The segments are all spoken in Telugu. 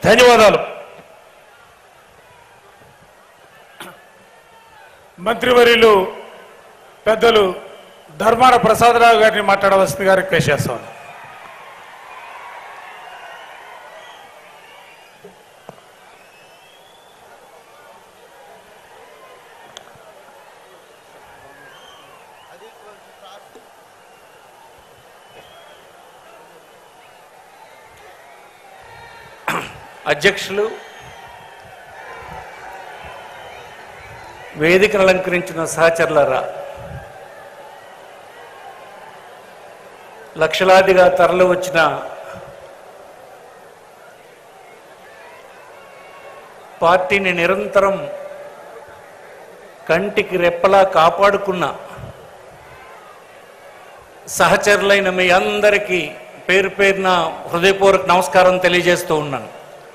ధన్యవాదాలు. మంత్రివర్యులు పెద్దలు ధర్మాన ప్రసాదరావు గారిని మాట్లాడవలసిందిగా రిక్వెస్ట్ చేస్తాను. అధ్యక్షులు, వేదికను అలంకరించిన సహచరులారా, లక్షలాదిగా తరలి వచ్చిన పార్టీని నిరంతరం కంటికి రెప్పలా కాపాడుకున్న సహచరులైన మీ అందరికీ పేరు పేరున హృదయపూర్వక నమస్కారం తెలియజేస్తూ ఉన్నాను.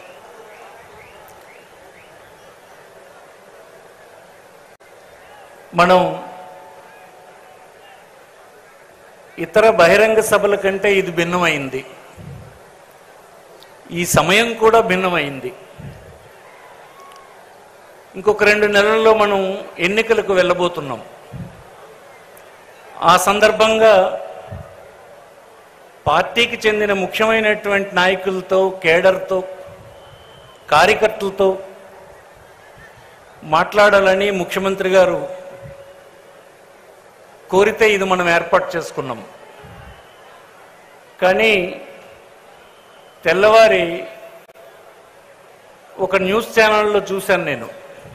మనం ఇతర బహిరంగ సభల కంటే ఇది భిన్నమైంది. ఈ సమయం కూడా భిన్నమైంది. ఇంకొక 2 నెలల్లో మనం ఎన్నికలకు వెళ్ళబోతున్నాం. ఆ సందర్భంగా పార్టీకి చెందిన ముఖ్యమైనటువంటి నాయకులతో, కేడర్తో, కార్యకర్తలతో మాట్లాడాలని ముఖ్యమంత్రి గారు కోరితే ఇది మనం ఏర్పాటు చేసుకున్నాం. కానీ తెల్లవారి ఒక న్యూస్ ఛానల్లో చూశాను నేను.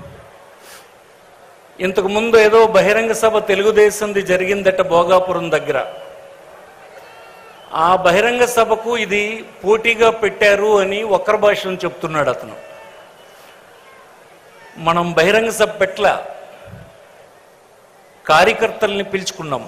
ఇంతకుముందు ఏదో బహిరంగ సభ తెలుగుదేశంది జరిగిందట భోగాపురం దగ్గర. ఆ బహిరంగ సభకు ఇది పోటీగా పెట్టారు అని వక్ర భాషను చెప్తున్నాడు అతను. మనం బహిరంగ సభ పెట్ల కార్యకర్తల్ని పిలుచుకున్నాం,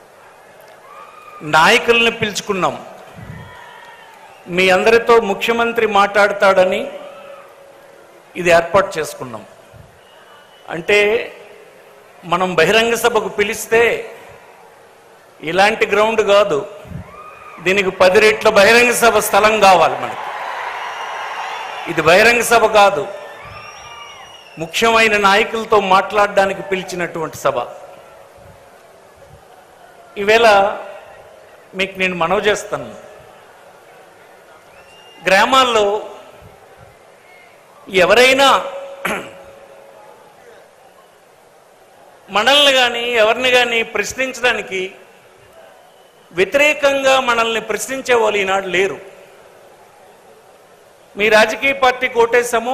నాయకుల్ని పిలుచుకున్నాం. మీ అందరితో ముఖ్యమంత్రి మాట్లాడతాడని ఇది ఏర్పాటు చేసుకున్నాం. అంటే మనం బహిరంగ సభకు పిలిస్తే ఇలాంటి గ్రౌండ్ కాదు, దీనికి 10 రెట్ల బహిరంగ సభ స్థలం కావాలి మనకి. ఇది బహిరంగ సభ కాదు, ముఖ్యమైన నాయకులతో మాట్లాడడానికి పిలిచినటువంటి సభ. ఈవేళ మీకు నేను మనవి చేస్తాను, గ్రామాల్లో ఎవరైనా మనల్ని కానీ ఎవరిని కానీ ప్రశ్నించడానికి, వ్యతిరేకంగా మనల్ని ప్రశ్నించే వాళ్ళు ఈనాడు లేరు. మీ రాజకీయ పార్టీకి ఓటేశాము,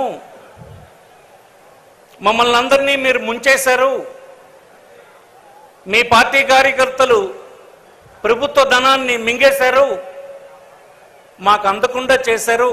మమ్మల్ని అందరినీ మీరు ముంచేశారు, మీ పార్టీ కార్యకర్తలు ప్రభుత్వ ధనాన్ని మింగేశారు, మాకు అందకుండా చేశారు,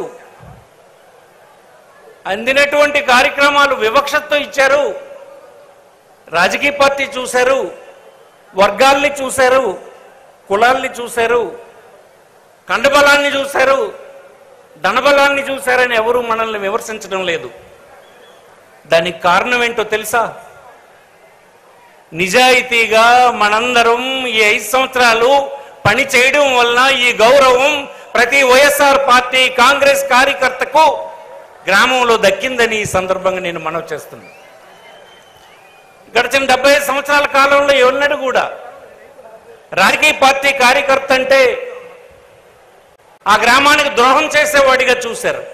అందినటువంటి కార్యక్రమాలు వివక్షతో ఇచ్చారు, రాజకీయ పార్టీ చూశారు, వర్గాల్ని చూశారు, కులాల్ని చూశారు, కండబలాన్ని చూశారు, ధనబలాన్ని చూశారని ఎవరూ మనల్ని విమర్శించడం లేదు. దానికి కారణం ఏంటో తెలుసా? నిజాయితీగా మనందరం ఈ 5 సంవత్సరాలు పని చేయడం వలన ఈ గౌరవం ప్రతి వైఎస్ఆర్ పార్టీ కాంగ్రెస్ కార్యకర్తకు గ్రామంలో దక్కిందని ఈ సందర్భంగా నేను మనవి చేస్తున్నాను. గడిచిన 75 సంవత్సరాల కాలంలో ఎవరినడు కూడా రాజకీయ పార్టీ కార్యకర్త అంటే ఆ గ్రామానికి ద్రోహం చేసేవాడిగా చూశారు.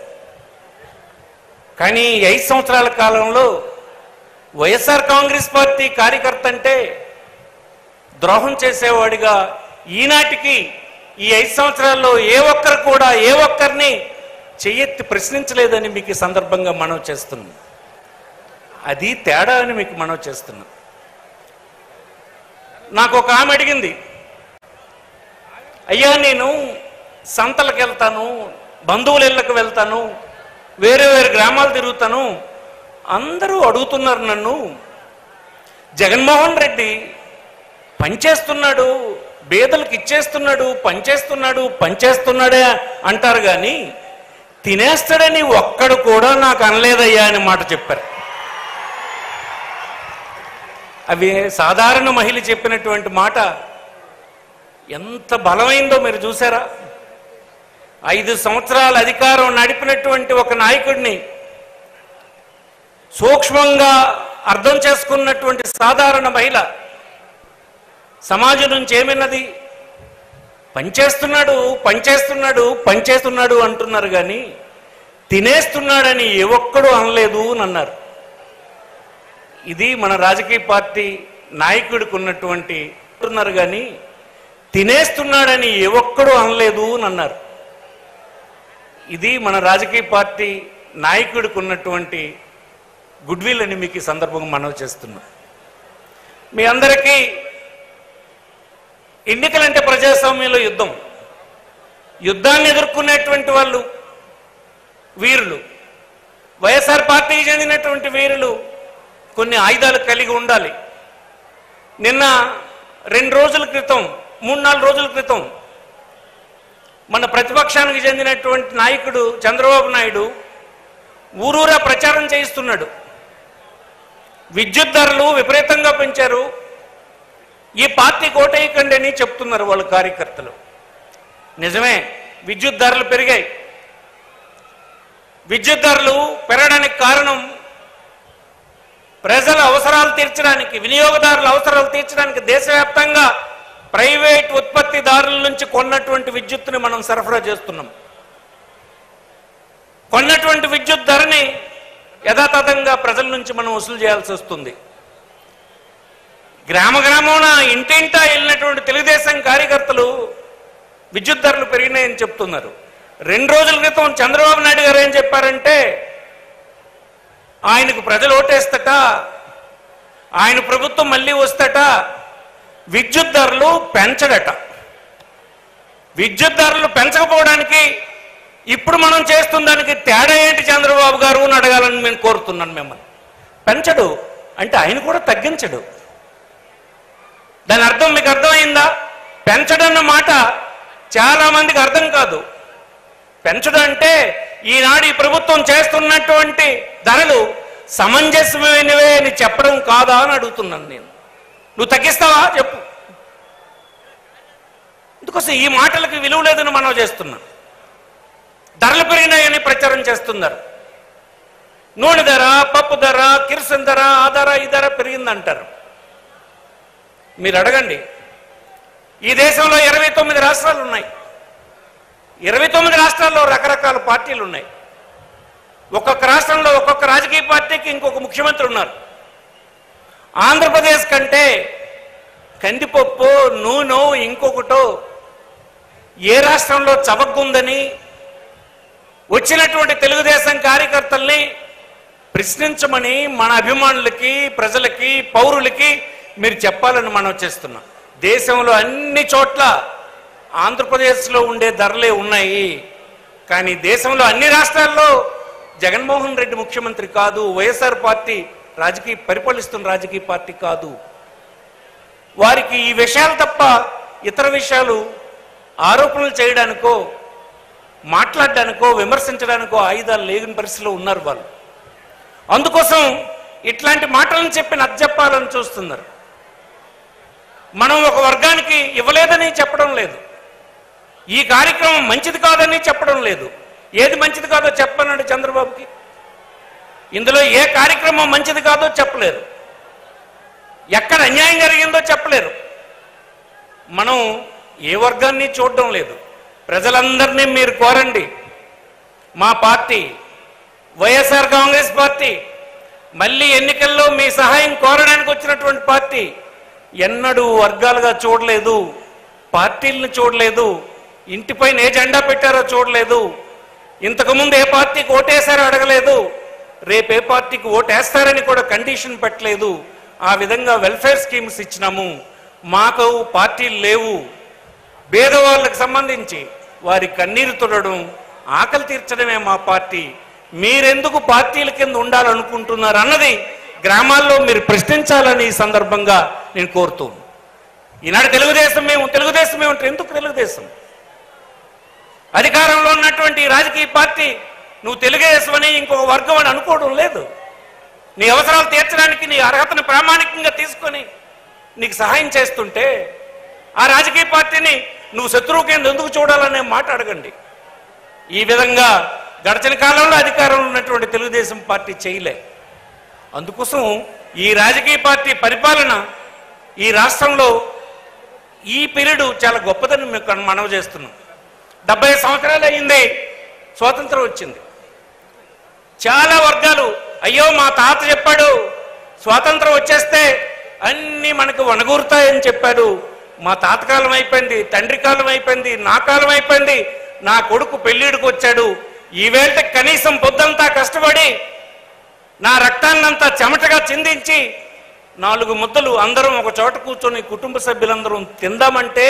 కానీ 5 సంవత్సరాల కాలంలో వైఎస్ఆర్ కాంగ్రెస్ పార్టీ కార్యకర్త అంటే ద్రోహం చేసేవాడిగా ఈనాటికి ఈ 5 సంవత్సరాల్లో ఏ ఒక్కరు కూడా ఏ ఒక్కరిని చెయ్యెత్తి ప్రశ్నించలేదని మీకు ఈ సందర్భంగా మనవి చేస్తున్నాం. అది తేడా అని మీకు మనవి చేస్తున్నాం. నాకు ఒక ఆమె అడిగింది, అయ్యా నేను సంతలకు వెళ్తాను, బంధువుల ఇళ్ళకు వెళ్తాను, వేరే వేరే గ్రామాలు తిరుగుతాను, అందరూ అడుగుతున్నారు నన్ను, జగన్మోహన్ రెడ్డి పనిచేస్తున్నాడు, పేదలకు ఇచ్చేస్తున్నాడు, పనిచేస్తున్నాడే అంటారు, కానీ తినేస్తాడని ఒక్కడు కూడా నాకు అనలేదయ్యా అని మాట చెప్పారు. అవి సాధారణ మహిళ చెప్పినటువంటి మాట ఎంత బలమైందో మీరు చూసారా? 5 సంవత్సరాల అధికారం నడిపినటువంటి ఒక నాయకుడిని సూక్ష్మంగా అర్థం చేసుకున్నటువంటి సాధారణ మహిళ సమాజం నుంచి ఏమిన్నది? పనిచేస్తున్నాడు పనిచేస్తున్నాడు పనిచేస్తున్నాడు అంటున్నారు, కానీ తినేస్తున్నాడని ఏ ఒక్కడూ అనలేదు అని అన్నారు. ఇది మన రాజకీయ పార్టీ నాయకుడికి ఉన్నటువంటి అంటున్నారు, కానీ తినేస్తున్నాడని ఏ ఒక్కడూ అనలేదు అని అన్నారు. ఇది మన రాజకీయ పార్టీ నాయకుడికి ఉన్నటువంటి గుడ్ విల్ అని మీకు ఈ సందర్భంగా మనవి చేస్తున్నాం. మీ అందరికీ ఎన్నికలంటే ప్రజాస్వామ్యంలో యుద్ధాన్ని ఎదుర్కొనేటువంటి వాళ్ళు వీరులు, వైఎస్ఆర్ పార్టీకి చెందినటువంటి వీరులు కొన్ని ఆయుధాలు కలిగి ఉండాలి. నిన్న 2 రోజుల క్రితం 3-4 రోజుల క్రితం మన ప్రతిపక్షానికి చెందినటువంటి నాయకుడు చంద్రబాబు నాయుడు ఊరూరా ప్రచారం చేయిస్తున్నాడు. విద్యుత్ ధరలు విపరీతంగా పెంచారు, ఈ పార్టీ కోటేయకండి అని చెప్తున్నారు వాళ్ళ కార్యకర్తలు. నిజమే, విద్యుత్ ధరలు పెరిగాయి. విద్యుత్ ధరలు పెరగడానికి కారణం ప్రజల అవసరాలు తీర్చడానికి, వినియోగదారుల అవసరాలు తీర్చడానికి దేశవ్యాప్తంగా ప్రైవేట్ ఉత్పత్తిదారుల నుంచి కొన్నటువంటి విద్యుత్తుని మనం సరఫరా చేస్తున్నాం. కొన్నటువంటి విద్యుత్ ధరని యథాతథంగా ప్రజల నుంచి మనం వసూలు చేయాల్సి వస్తుంది. గ్రామాన ఇంటింటా వెళ్ళినటువంటి తెలుగుదేశం కార్యకర్తలు విద్యుత్ ధరలు పెరిగినాయని చెప్తున్నారు. 2 రోజుల క్రితం చంద్రబాబు నాయుడు గారు ఏం చెప్పారంటే, ఆయనకు ప్రజలు ఓటేస్తట, ఆయన ప్రభుత్వం మళ్ళీ వస్తట, విద్యుత్ ధరలు పెంచడట. విద్యుత్ ధరలు పెంచకపోవడానికి ఇప్పుడు మనం చేస్తున్న దానికి తేడా ఏంటి చంద్రబాబు గారు అని అడగాలని నేను కోరుతున్నాను మిమ్మల్ని. పెంచడు అంటే ఆయన కూడా తగ్గించడు. దాని అర్థం మీకు అర్థమైందా? పెంచడన్న మాట చాలా మందికి అర్థం కాదు. పెంచడం అంటే ఈనాడు ఈ ప్రభుత్వం చేస్తున్నటువంటి ధరలు సమంజసమైనవే అని చెప్పడం కాదా అని అడుగుతున్నాను నేను. నువ్వు తగ్గిస్తావా చెప్పు. అందుకోసం ఈ మాటలకు విలువ లేదని మనం చేస్తున్నాం. ధరలు పెరిగినాయని ప్రచారం చేస్తున్నారు. నూనె ధర, పప్పు ధర, కిరసన్ ధర, ఆ ధర ఈ ధర పెరిగిందంటారు. మీరు అడగండి, ఈ దేశంలో 29 రాష్ట్రాలు ఉన్నాయి. 29 రాష్ట్రాల్లో రకరకాల పార్టీలు ఉన్నాయి. ఒక్కొక్క రాష్ట్రంలో ఒక్కొక్క రాజకీయ పార్టీకి ఇంకొక ముఖ్యమంత్రి ఉన్నారు. ఆంధ్రప్రదేశ్ కంటే కందిపప్పు, నూనె, ఇంకొకటో ఏ రాష్ట్రంలో చవక్కుందని వచ్చినటువంటి తెలుగుదేశం కార్యకర్తల్ని ప్రశ్నించమని మన అభిమానులకి, ప్రజలకి, పౌరులకి మీరు చెప్పాలని మనం చేస్తున్నాం. దేశంలో అన్ని చోట్ల ఆంధ్రప్రదేశ్లో ఉండే ధరలే ఉన్నాయి, కానీ దేశంలో అన్ని రాష్ట్రాల్లో జగన్మోహన్ రెడ్డి ముఖ్యమంత్రి కాదు, వైఎస్ఆర్ పార్టీ పరిపాలిస్తున్న రాజకీయ పార్టీ కాదు. వారికి ఈ విషయాలు తప్ప ఇతర విషయాలు ఆరోపణలు చేయడానికో, మాట్లాడడానికో, విమర్శించడానికో ఆయుధాలు లేని పరిస్థితిలో ఉన్నారు వాళ్ళు. అందుకోసం ఇట్లాంటి మాటలను చెప్పి నచ్చజెప్పాలని చూస్తున్నారు. మనం ఒక వర్గానికి ఇవ్వలేదని చెప్పడం లేదు, ఈ కార్యక్రమం మంచిది కాదని చెప్పడం లేదు. ఏది మంచిది కాదో చెప్పనండి చంద్రబాబుకి. ఇందులో ఏ కార్యక్రమం మంచిది కాదో చెప్పలేరు, ఎక్కడ అన్యాయం జరిగిందో చెప్పలేరు. మనం ఏ వర్గాన్ని చూడడం లేదు. ప్రజలందరినీ మీరు కోరండి. మా పార్టీ వైఎస్ఆర్ కాంగ్రెస్ పార్టీ మళ్ళీ ఎన్నికల్లో మీ సహాయం కోరడానికి వచ్చినటువంటి పార్టీ. ఎన్నడూ వర్గాలుగా చూడలేదు, పార్టీలను చూడలేదు, ఇంటిపైన ఏ జెండా పెట్టారో చూడలేదు, ఇంతకుముందు ఏ పార్టీకి ఓటేశారో అడగలేదు, రేపు ఏ పార్టీకి ఓటేస్తారని కూడా కండిషన్ పెట్టలేదు. ఆ విధంగా వెల్ఫేర్ స్కీమ్స్ ఇచ్చినాము. మాకు పార్టీలు లేవు. పేదవాళ్ళకు సంబంధించి వారి కన్నీరు తుడడం, ఆకలి తీర్చడమే మా పార్టీ. మీరెందుకు పార్టీల కింద ఉండాలనుకుంటున్నారు అన్నది గ్రామాల్లో మీరు ప్రశ్నించాలని ఈ సందర్భంగా నేను కోరుతూ. ఈనాడు తెలుగుదేశం ఏమంటే ఎందుకు తెలుగుదేశం? అధికారంలో ఉన్నటువంటి రాజకీయ పార్టీ నువ్వు తెలుగుదేశం అని ఇంకొక వర్గం అని అనుకోవడం లేదు. నీ అవసరాలు తీర్చడానికి నీ అర్హతను ప్రామాణికంగా తీసుకొని నీకు సహాయం చేస్తుంటే ఆ రాజకీయ పార్టీని నువ్వు శత్రువు కింద ఎందుకు చూడాలనే మాట అడగండి. ఈ విధంగా గడిచిన కాలంలో అధికారంలో ఉన్నటువంటి తెలుగుదేశం పార్టీ చేయలే. అందుకోసం ఈ రాజకీయ పార్టీ పరిపాలన ఈ రాష్ట్రంలో ఈ పీరియడ్ చాలా గొప్పదని మీకు మనవి చేస్తున్నాం. 70 సంవత్సరాలు అయింది స్వాతంత్రం వచ్చింది. చాలా వర్గాలు అయ్యో మా తాత చెప్పాడు స్వాతంత్రం వచ్చేస్తే అన్నీ మనకు వనగూరుతాయని చెప్పాడు. మా తాత కాలం అయిపోయింది, తండ్రి కాలం అయిపోయింది, నా కాలం అయిపోయింది, నా కొడుకు పెళ్ళిడికి వచ్చాడు. ఈవేళ కనీసం పొద్దంతా కష్టపడి నా రక్తాన్నంతా చెమటగా చిందించి 4 ముద్దలు అందరం ఒక చోట కూర్చొని కుటుంబ సభ్యులందరం తిందామంటే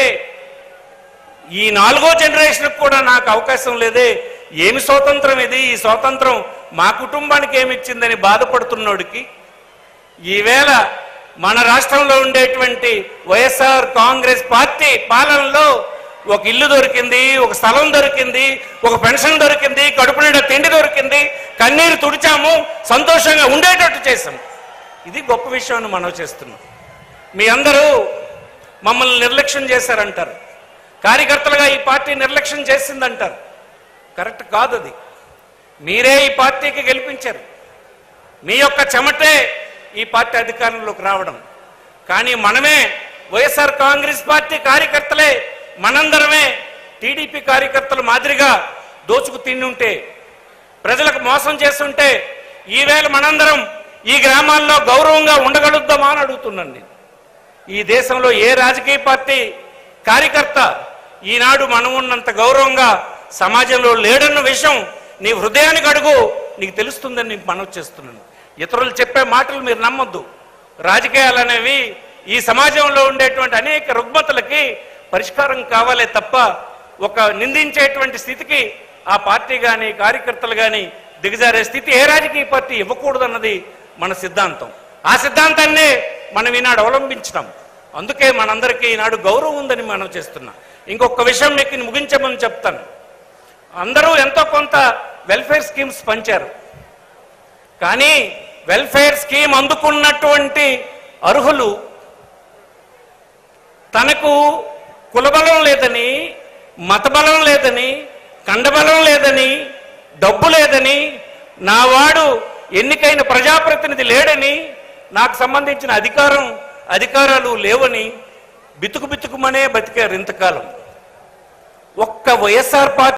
ఈ 4వ జనరేషన్కి కూడా నాకు అవకాశం లేదే. ఏమి స్వాతంత్రం ఇది? ఈ స్వాతంత్రం మా కుటుంబానికి ఏమిచ్చిందని బాధపడుతున్నోడికి ఈవేళ మన రాష్ట్రంలో ఉండేటువంటి వైఎస్ఆర్ కాంగ్రెస్ పార్టీ పాలనలో ఒక ఇల్లు దొరికింది, ఒక స్థలం దొరికింది, ఒక పెన్షన్ దొరికింది, కడుపు నిండా తిండి దొరికింది, కన్నీరు తుడిచాము, సంతోషంగా ఉండేటట్టు చేశాము. ఇది గొప్ప విషయాన్ని మనం చేస్తున్నాం. మీ అందరూ మమ్మల్ని నిర్లక్ష్యం చేశారంటారు, కార్యకర్తలుగా ఈ పార్టీ నిర్లక్ష్యం చేసిందంటారు. కరెక్ట్ కాదు అది. మీరే ఈ పార్టీకి గెలిపించారు, మీ యొక్క చెమటే ఈ పార్టీ అధికారంలోకి రావడం. కానీ మనమే వైఎస్ఆర్ కాంగ్రెస్ పార్టీ కార్యకర్తలే మనందరమే టీడీపీ కార్యకర్తల మాదిరిగా దోచుకు తిండి ఉంటే, ప్రజలకు మోసం చేస్తుంటే ఈవేళ మనందరం ఈ గ్రామాల్లో గౌరవంగా ఉండగలుగుతామా అని అడుగుతున్నాను. ఈ దేశంలో ఏ రాజకీయ పార్టీ కార్యకర్త ఈనాడు మనం ఉన్నంత గౌరవంగా సమాజంలో లేడన్న విషయం నీ హృదయానికి అడుగు, నీకు తెలుస్తుందని నేను మనవి చేస్తున్నాను. ఇతరులు చెప్పే మాటలు మీరు నమ్మొద్దు. రాజకీయాలు అనేవి ఈ సమాజంలో ఉండేటువంటి అనేక రుగ్మతలకి పరిష్కారం కావాలే తప్ప ఒక నిందించేటువంటి స్థితికి ఆ పార్టీ కానీ కార్యకర్తలు కానీ దిగజారే స్థితి ఏ రాజకీయ పార్టీ ఇవ్వకూడదన్నది మన సిద్ధాంతం. ఆ సిద్ధాంతాన్నే మనం ఈనాడు అవలంబించినాం. అందుకే మనందరికీ ఈనాడు గౌరవం ఉందని మనం చేస్తున్నాం. ఇంకొక విషయం మీకు ముగించమని చెప్తాను. అందరూ ఎంతో కొంత వెల్ఫేర్ స్కీమ్స్ పంచారు, కానీ వెల్ఫేర్ స్కీమ్ అందుకున్నటువంటి అర్హులు తనకు కులబలం లేదని, మతబలం లేదని, కండబలం లేదని, డబ్బు లేదని, నా వాడు ఎన్నికైన ప్రజాప్రతినిధి లేడని, నాకు సంబంధించిన అధికారాలు లేవని బితుకుమనే బతికారు ఇంతకాలం. ఒక్క వైఎస్ఆర్ పార్టీ